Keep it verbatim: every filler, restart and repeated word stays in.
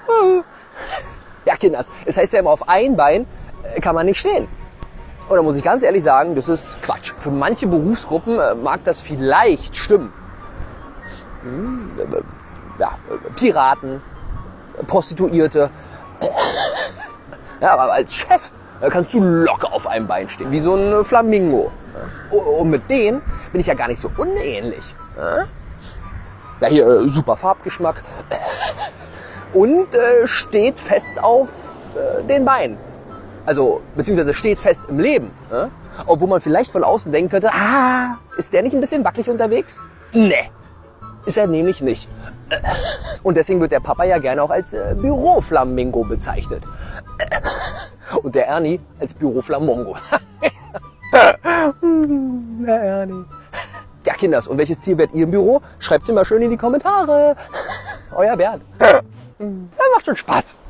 Ja, Kinders, es heißt ja immer, auf ein Bein kann man nicht stehen. Und da muss ich ganz ehrlich sagen, das ist Quatsch. Für manche Berufsgruppen mag das vielleicht stimmen. Hm, ja, Piraten, Prostituierte. Ja, aber als Chef kannst du locker auf einem Bein stehen, wie so ein Flamingo. Und mit denen bin ich ja gar nicht so unähnlich. Ja, hier super Farbgeschmack. Und äh, steht fest auf äh, den Beinen. Also, beziehungsweise steht fest im Leben. Ne? Obwohl man vielleicht von außen denken könnte, ah, ist der nicht ein bisschen wackelig unterwegs? Nee, ist er nämlich nicht. Und deswegen wird der Papa ja gerne auch als äh, Büroflamingo bezeichnet. Und der Ernie als Büroflamongo. Der Ernie. Ja, Kinders, und welches Tier werdet ihr im Büro? Schreibt's mir mal schön in die Kommentare. Euer Bernd. Das macht schon Spaß.